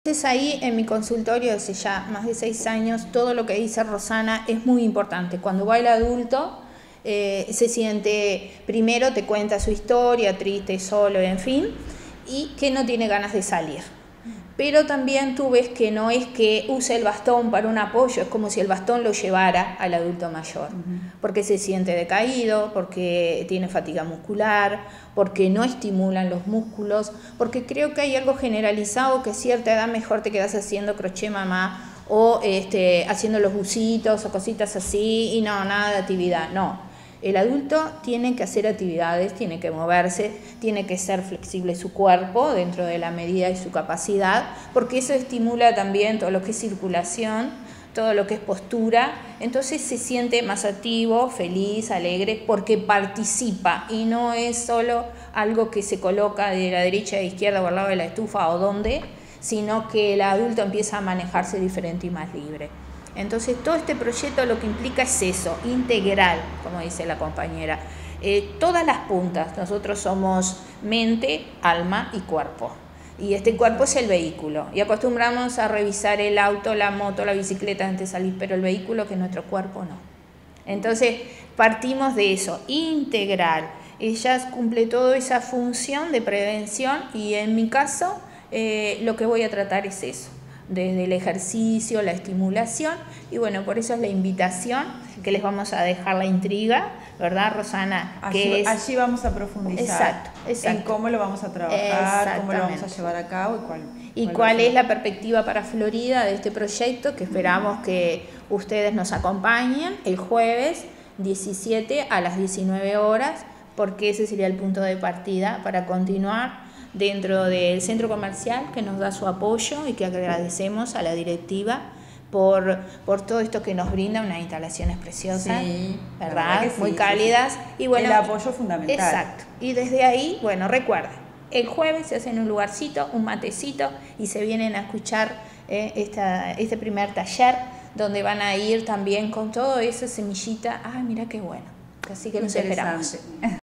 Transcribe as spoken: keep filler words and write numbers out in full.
Entonces ahí en mi consultorio hace ya más de seis años, todo lo que dice Rosana es muy importante. Cuando va el adulto, eh, se siente, primero te cuenta su historia, triste, solo, en fin, y que no tiene ganas de salir. Pero también tú ves que no es que use el bastón para un apoyo, es como si el bastón lo llevara al adulto mayor, porque se siente decaído, porque tiene fatiga muscular, porque no estimulan los músculos, porque creo que hay algo generalizado que a cierta edad mejor te quedas haciendo crochet mamá o este, haciendo los bucitos o cositas así y no, nada de actividad, no. El adulto tiene que hacer actividades, tiene que moverse, tiene que ser flexible su cuerpo dentro de la medida y su capacidad, porque eso estimula también todo lo que es circulación, todo lo que es postura, entonces se siente más activo, feliz, alegre, porque participa y no es solo algo que se coloca de la derecha a la izquierda o al lado de la estufa o donde, sino que el adulto empieza a manejarse diferente y más libre. Entonces todo este proyecto lo que implica es eso, integral, como dice la compañera. Eh, todas las puntas, nosotros somos mente, alma y cuerpo. Y este cuerpo es el vehículo. Y acostumbramos a revisar el auto, la moto, la bicicleta antes de salir, pero el vehículo que es nuestro cuerpo no. Entonces partimos de eso, integral. Ella cumple toda esa función de prevención y en mi caso eh, lo que voy a tratar es eso. Desde el ejercicio, la estimulación y bueno, por eso es la invitación que les vamos a dejar la intriga, ¿verdad, Rosana? Allí, que es... allí vamos a profundizar exacto, exacto. en cómo lo vamos a trabajar, cómo lo vamos a llevar a cabo y cuál, y cuál, cuál es la perspectiva para Florida de este proyecto, que esperamos que ustedes nos acompañen el jueves diecisiete a las diecinueve horas, porque ese sería el punto de partida para continuar dentro del centro comercial que nos da su apoyo y que agradecemos a la directiva por, por todo esto que nos brinda, unas instalaciones preciosas, sí, ¿verdad? Que sí, muy cálidas. Sí, sí. Y bueno, el apoyo fundamental. Exacto. Y desde ahí, bueno, recuerden, el jueves se hacen un lugarcito, un matecito y se vienen a escuchar eh, esta, este primer taller donde van a ir también con todo esa semillita. Ah, mira qué bueno. Así que los esperamos.